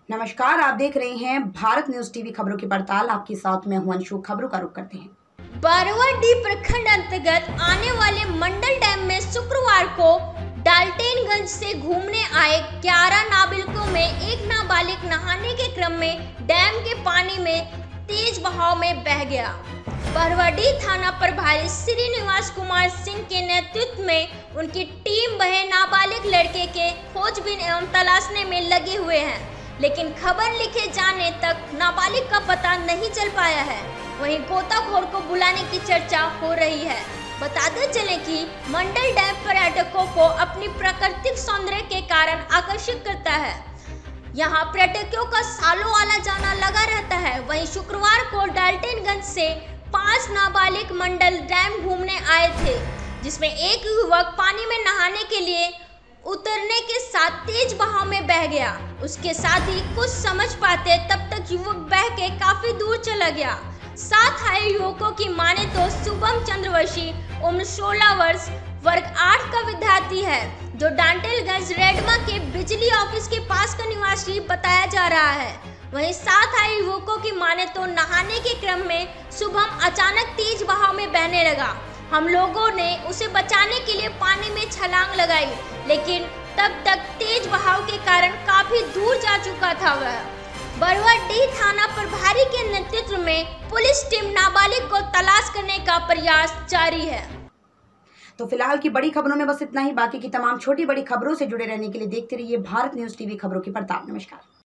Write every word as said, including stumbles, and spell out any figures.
नमस्कार, आप देख रहे हैं भारत न्यूज टीवी खबरों की पड़ताल। आपके साथ में हूं अंशु। खबरों का रुख करते हैं। बारवाडीह प्रखंड अंतर्गत आने वाले मंडल डैम में शुक्रवार को डाल्टेनगंज से घूमने आए ग्यारह नाबालिगों में एक नाबालिग नहाने के क्रम में डैम के पानी में तेज बहाव में बह गया। बारवाडीह थाना प्रभारी श्रीनिवास कुमार सिंह के नेतृत्व में उनकी टीम वह नाबालिग लड़के के खोजबीन एवं तलाशने में लगे हुए हैं, लेकिन खबर लिखे जाने तक नाबालिग का पता नहीं चल पाया है। वहीं गोताखोर को बुलाने की चर्चा हो रही है। बताते चले कि मंडल डैम पर्यटकों को अपनी प्राकृतिक सौंदर्य के कारण आकर्षित करता है। यहाँ पर्यटकों का सालों आना जाना लगा रहता है। वहीं शुक्रवार को डाल्टेनगंज से पांच नाबालिग मंडल डैम घूमने आए थे, जिसमें एक युवक पानी में नहाने के लिए उतरने के साथ तेज बहाव में बह गया। उसके साथ ही कुछ समझ पाते तब तक युवक बह के काफी दूर चला गया। साथ आए युवकों की माने तो शुभम चंद्रवंशी उम्र सोलह वर्ष वर्ग आठ का विद्यार्थी है, जो डाल्टेनगंज रेडमा के बिजली ऑफिस के पास का निवासी बताया जा रहा है। वहीं साथ आए युवकों की माने तो नहाने के क्रम में शुभम अचानक तेज बहाव में बहने लगा। हम लोगों ने उसे बचाने के लिए पानी में छलांग लगाई, लेकिन तब तक तेज बहाव के कारण काफी दूर जा चुका था वह। बारवाडीह थाना प्रभारी के नेतृत्व में पुलिस टीम नाबालिग को तलाश करने का प्रयास जारी है। तो फिलहाल की बड़ी खबरों में बस इतना ही। बाकी की तमाम छोटी बड़ी खबरों से जुड़े रहने के लिए देखते रहिए भारत न्यूज टीवी खबरों की पड़ताल। नमस्कार।